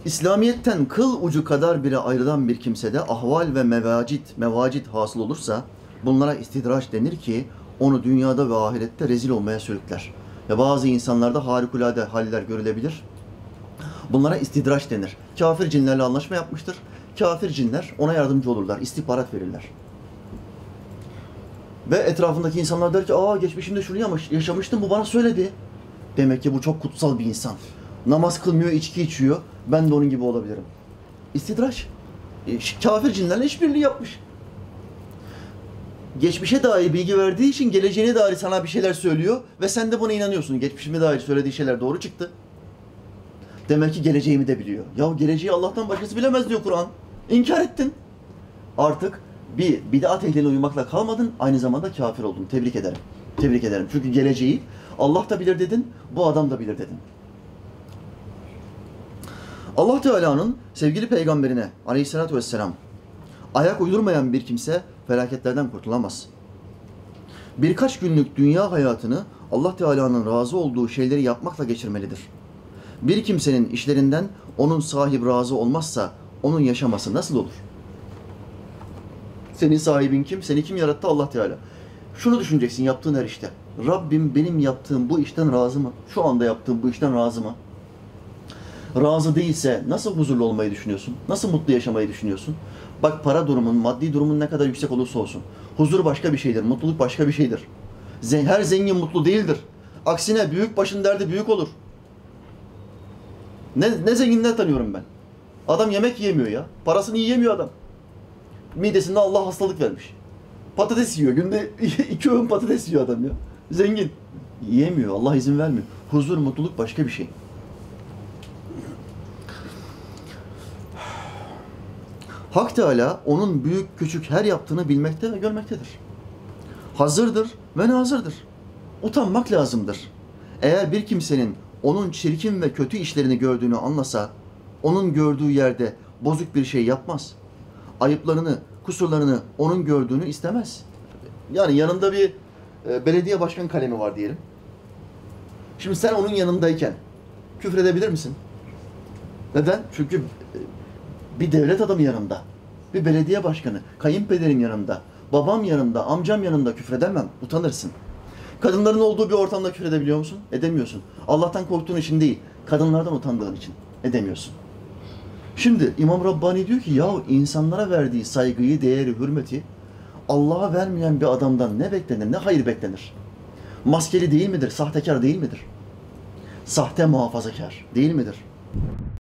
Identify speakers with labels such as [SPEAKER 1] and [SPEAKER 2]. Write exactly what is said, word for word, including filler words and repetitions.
[SPEAKER 1] İslamiyet'ten kıl ucu kadar bile ayrılan bir kimsede ahval ve mevacit, mevacit hasıl olursa bunlara istidraç denir ki onu dünyada ve ahirette rezil olmaya sürükler. Ya bazı insanlarda harikulade haller görülebilir. Bunlara istidraç denir. Kafir cinlerle anlaşma yapmıştır. Kafir cinler ona yardımcı olurlar, istihbarat verirler. Ve etrafındaki insanlar der ki, aa geçmişimde şunu yaşamıştım, bu bana söyledi. Demek ki bu çok kutsal bir insan. Namaz kılmıyor, içki içiyor. Ben de onun gibi olabilirim. İstidraç. E, kafir cinlerle işbirliği yapmış. Geçmişe dair bilgi verdiği için geleceğine dair sana bir şeyler söylüyor ve sen de buna inanıyorsun. Geçmişime dair söylediği şeyler doğru çıktı. Demek ki geleceğimi de biliyor. Ya geleceği Allah'tan başkası bilemez diyor Kur'an. İnkar ettin. Artık bir bid'at ehline uymakla kalmadın, aynı zamanda kafir oldun. Tebrik ederim. Tebrik ederim. Çünkü geleceği Allah da bilir dedin, bu adam da bilir dedin. Allah Teala'nın sevgili peygamberine aleyhissalatü vesselam ayak uydurmayan bir kimse felaketlerden kurtulamaz. Birkaç günlük dünya hayatını Allah Teala'nın razı olduğu şeyleri yapmakla geçirmelidir. Bir kimsenin işlerinden onun sahip razı olmazsa onun yaşaması nasıl olur? Senin sahibin kim? Seni kim yarattı? Allah Teala. Şunu düşüneceksin yaptığın her işte. Rabbim benim yaptığım bu işten razı mı? Şu anda yaptığım bu işten razı mı? Razı değilse nasıl huzurlu olmayı düşünüyorsun? Nasıl mutlu yaşamayı düşünüyorsun? Bak para durumun, maddi durumun ne kadar yüksek olursa olsun. Huzur başka bir şeydir, mutluluk başka bir şeydir. Her zengin mutlu değildir. Aksine büyük başın derdi büyük olur. Ne, ne zenginler tanıyorum ben. Adam yemek yemiyor ya. Parasını yiyemiyor adam. Midesinde Allah hastalık vermiş. Patates yiyor. Günde iki öğün patates yiyor adam ya. Zengin. Yiyemiyor. Allah izin vermiyor. Huzur, mutluluk başka bir şey. Hak Teala onun büyük küçük her yaptığını bilmekte ve görmektedir. Hazırdır ve nazırdır. Utanmak lazımdır. Eğer bir kimsenin onun çirkin ve kötü işlerini gördüğünü anlasa, onun gördüğü yerde bozuk bir şey yapmaz. Ayıplarını, kusurlarını onun gördüğünü istemez. Yani yanında bir e, belediye başkan kalemi var diyelim. Şimdi sen onun yanındayken küfredebilir misin? Neden? Çünkü bir devlet adamı yanında, bir belediye başkanı, kayınpederim yanında, babam yanında, amcam yanında küfredemem, utanırsın. Kadınların olduğu bir ortamda küfredebiliyor musun? Edemiyorsun. Allah'tan korktuğun için değil, kadınlardan utandığın için edemiyorsun. Şimdi İmam Rabbani diyor ki, ya insanlara verdiği saygıyı, değeri, hürmeti Allah'a vermeyen bir adamdan ne beklenir, ne hayır beklenir? Maskeli değil midir, sahtekar değil midir? Sahte muhafazakar değil midir?